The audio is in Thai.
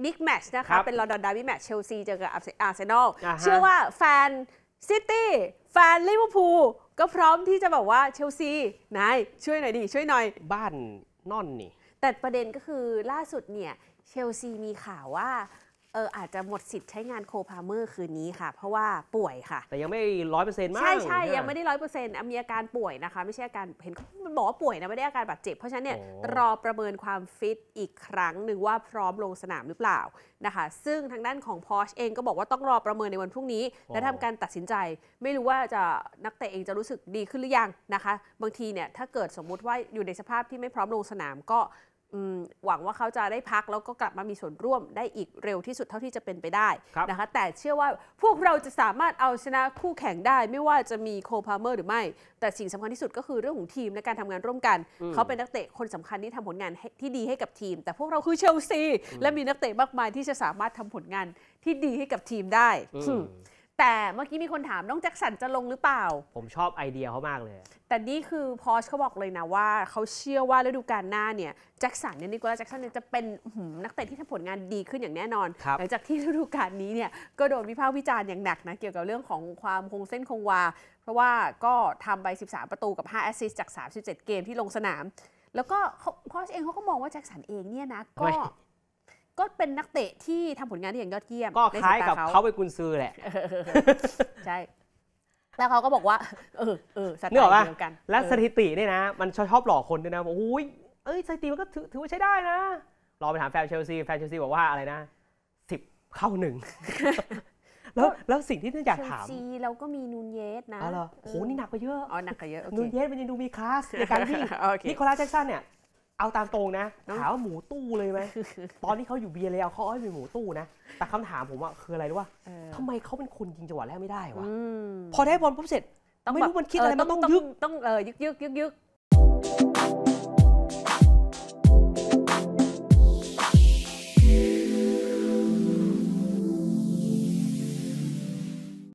บิ๊กแมตช์นะคะเป็นลอนดอนดาร์บี้แมตช์เชลซีเจอกับอาร์เซนอลเชื่อว่าแฟนซิตี้แฟนลิเวอร์พูลก็พร้อมที่จะบอกว่าเชลซีนายช่วยหน่อยดิช่วยหน่อยบ้านนอนนี่แต่ประเด็นก็คือล่าสุดเนี่ยเชลซีมีข่าวว่าอาจจะหมดสิทธิ์ใช้งานโคพาเมอร์คืนนี้ค่ะเพราะว่าป่วยค่ะแต่ยังไม่100%มากใช่ยังไม่ได้100%มีอาการป่วยนะคะไม่ใช่อาการเห็นมันบอกว่าป่วยนะไม่ได้อาการบาดเจ็บเพราะฉะนั้นเนี่ยรอประเมินความฟิตอีกครั้งหนึ่งว่าพร้อมลงสนามหรือเปล่านะคะซึ่งทางด้านของพอชเองก็บอกว่าต้องรอประเมินในวันพรุ่งนี้และทำการตัดสินใจไม่รู้ว่าจะนักเตะเองจะรู้สึกดีขึ้นหรือยังนะคะบางทีเนี่ยถ้าเกิดสมมุติว่าอยู่ในสภาพที่ไม่พร้อมลงสนามก็หวังว่าเขาจะได้พักแล้วก็กลับมามีส่วนร่วมได้อีกเร็วที่สุดเท่าที่จะเป็นไปได้นะคะแต่เชื่อว่าพวกเราจะสามารถเอาชนะคู่แข่งได้ไม่ว่าจะมีโคพาเมอร์หรือไม่แต่สิ่งสำคัญที่สุดก็คือเรื่องของทีมและการทำงานร่วมกันเขาเป็นนักเตะคนสำคัญที่ทำผลงานที่ดีให้กับทีมแต่พวกเราคือเชลซีและมีนักเตะมากมายที่จะสามารถทำผลงานที่ดีให้กับทีมได้แต่เมื่อกี้มีคนถามน้องแจ็คสันจะลงหรือเปล่าผมชอบไอเดียเขามากเลยแต่นี่คือพอชเขาบอกเลยนะว่าเขาเชื่อว่าฤดูกาลหน้าเนี่ยแจ็คสันเนี่ยนิโคลัสแจ็คสันเนี่ยจะเป็นนักเตะที่ทำผลงานดีขึ้นอย่างแน่นอนหลังจากที่ฤดูกาลนี้เนี่ยก็โดนวิพากษ์วิจารณ์อย่างหนักนะเกี่ยวกับเรื่องของความคงเส้นคงวาเพราะว่าก็ทำไป13ประตูกับ5แอสซิสต์จาก37เกมที่ลงสนามแล้วก็พอชเองเขาก็มองว่าแจ็คสันเองเนี่ยนะก็เป็นนักเตะที่ทำผลงานได้อย่างยอดเยี่ยมก็คล้ายกับเขาเป็นกุนซือแหละใช่แล้วเขาก็บอกว่าสไตล์เดียวกันและสถิติเนี่ยนะมันชอบหลอกคนด้วยนะบอกโอ้ยสถิติมันก็ถือว่าใช้ได้นะรอไปถามแฟนเชลซีบอกว่าอะไรนะ10 เข้า 1แล้วสิ่งที่อยากถามเชลซีเราก็มีนูนเยสนะเหรอโหนี่หนักไปเยอะหนักไปเยอะนูนเยสมันยังดูมีคลาสในการวิ่งนิโคลัสแจ็คสันเนี่ยเอาตามตรงนะถามว่าหมูตู้เลยไหมตอนที่เขาอยู่เบียร์เลยเขาเป็นหมูตู้นะแต่คำถามผมว่าคืออะไรรู้ป่ะทำไมเขาเป็นคนยิงจังหวะแรกไม่ได้วะพอได้บอลปุ๊บเสร็จไม่รู้มันคิดอะไรมันต้องยึก